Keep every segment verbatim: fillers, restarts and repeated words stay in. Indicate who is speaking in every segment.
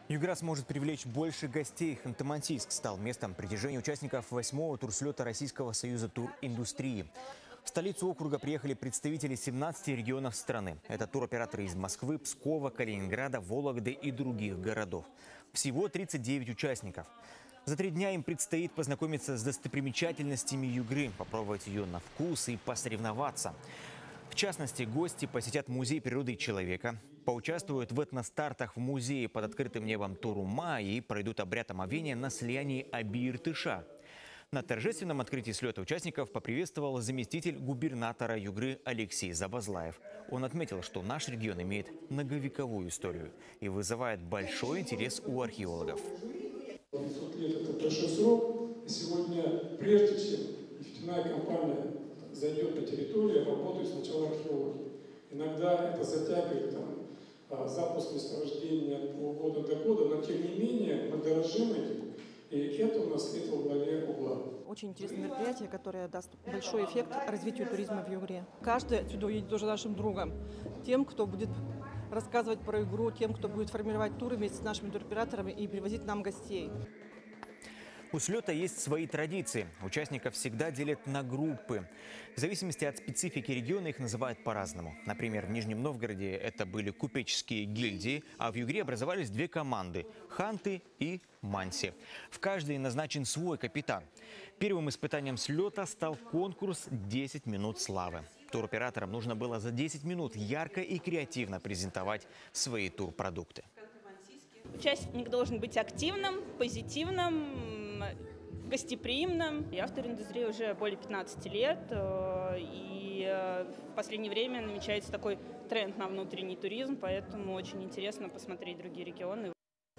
Speaker 1: Югра сможет привлечь больше гостей. Ханты-Мансийск стал местом притяжения участников восьмого турслета Российского союза туриндустрии. В столицу округа приехали представители семнадцати регионов страны. Это туроператоры из Москвы, Пскова, Калининграда, Вологды и других городов. Всего тридцать девять участников. За три дня им предстоит познакомиться с достопримечательностями Югры, попробовать ее на вкус и посоревноваться. В частности, гости посетят музей природы и человека, поучаствуют в этностартах в музее под открытым небом Турума и пройдут обряд омовения на слиянии Аби-Иртыша. На торжественном открытии слета участников поприветствовал заместитель губернатора Югры Алексей Забазлаев. Он отметил, что наш регион имеет многовековую историю и вызывает большой интерес у археологов.
Speaker 2: пятьсот лет – это большой срок. И сегодня, прежде чем нефтяная компания зайдет на территорию, работают сначала археологи. Иногда это затягивает там, запуск месторождения от года до года, но тем не менее мы дорожим этим. И это у нас стоит во главе угла.
Speaker 3: Очень интересное мероприятие, которое даст большой эффект развитию туризма в Югре. Каждый отсюда уедет уже нашим другом. Тем, кто будет рассказывать про игру, тем, кто будет формировать туры вместе с нашими туроператорами и привозить нам гостей.
Speaker 1: У слета есть свои традиции. Участников всегда делят на группы. В зависимости от специфики региона их называют по-разному. Например, в Нижнем Новгороде это были купеческие гильдии, а в Югре образовались две команды – ханты и манси. В каждой назначен свой капитан. Первым испытанием слета стал конкурс «десять минут славы». Туроператорам нужно было за десять минут ярко и креативно презентовать свои турпродукты.
Speaker 4: Участник должен быть активным, позитивным, гостеприимным. Я в туриндустрии уже более пятнадцати лет, и в последнее время намечается такой тренд на внутренний туризм, поэтому очень интересно посмотреть другие регионы.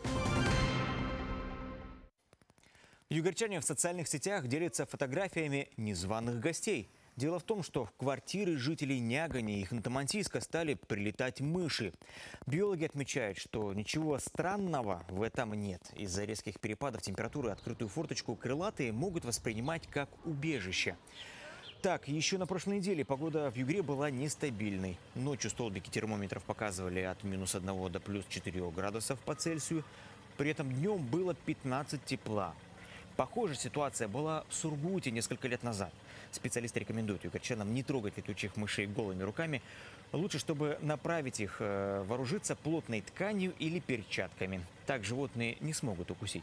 Speaker 1: Югорчане в социальных сетях делятся фотографиями незваных гостей. Дело в том, что в квартиры жителей Нягани и Ханты-Мансийска стали прилетать мыши. Биологи отмечают, что ничего странного в этом нет. Из-за резких перепадов температуры открытую форточку крылатые могут воспринимать как убежище. Так, еще на прошлой неделе погода в Югре была нестабильной. Ночью столбики термометров показывали от минус одного до плюс четырёх градусов по Цельсию. При этом днем было пятнадцать тепла. Похожая ситуация была в Сургуте несколько лет назад. Специалисты рекомендуют югорчанам не трогать летучих мышей голыми руками. Лучше, чтобы направить их, вооружиться плотной тканью или перчатками. Так животные не смогут укусить.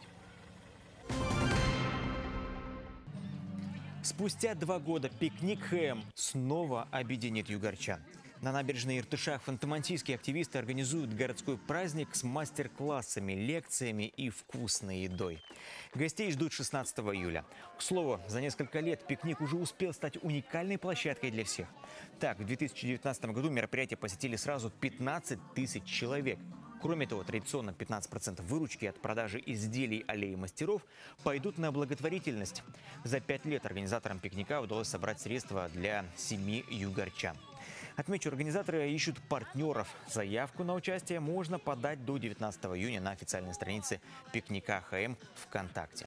Speaker 1: Спустя два года пикник ХЭМ снова объединит югорчан. На набережной Иртыша в Ханты-Мансийске активисты организуют городской праздник с мастер-классами, лекциями и вкусной едой. Гостей ждут шестнадцатого июля. К слову, за несколько лет пикник уже успел стать уникальной площадкой для всех. Так, в две тысячи девятнадцатом году мероприятие посетили сразу пятнадцать тысяч человек. Кроме того, традиционно пятнадцать процентов выручки от продажи изделий аллеи мастеров пойдут на благотворительность. За пять лет организаторам пикника удалось собрать средства для семи югорчан. Отмечу, организаторы ищут партнеров. Заявку на участие можно подать до девятнадцатого июня на официальной странице пикника ХЭМ ВКонтакте.